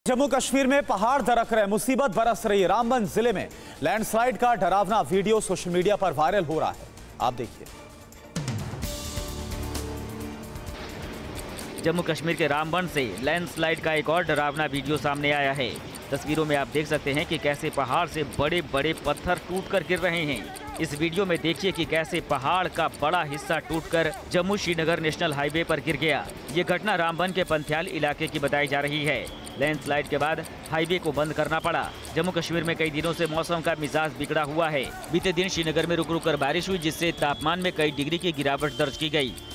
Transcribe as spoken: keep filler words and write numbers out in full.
जम्मू कश्मीर में पहाड़ दरक रहे, मुसीबत बरस रही। रामबन जिले में लैंडस्लाइड का डरावना वीडियो सोशल मीडिया पर वायरल हो रहा है। आप देखिए। जम्मू कश्मीर के रामबन से लैंडस्लाइड का एक और डरावना वीडियो सामने आया है। तस्वीरों में आप देख सकते हैं कि कैसे पहाड़ से बड़े बड़े पत्थर टूटकर गिर रहे हैं। इस वीडियो में देखिए कि कैसे पहाड़ का बड़ा हिस्सा टूटकर जम्मू श्रीनगर नेशनल हाईवे पर गिर गया। ये घटना रामबन के पंथियाल इलाके की बताई जा रही है। लैंडस्लाइड के बाद हाईवे को बंद करना पड़ा। जम्मू कश्मीर में कई दिनों से मौसम का मिजाज बिगड़ा हुआ है। बीते दिन श्रीनगर में रुक रुक कर बारिश हुई, जिससे तापमान में कई डिग्री की गिरावट दर्ज की गई।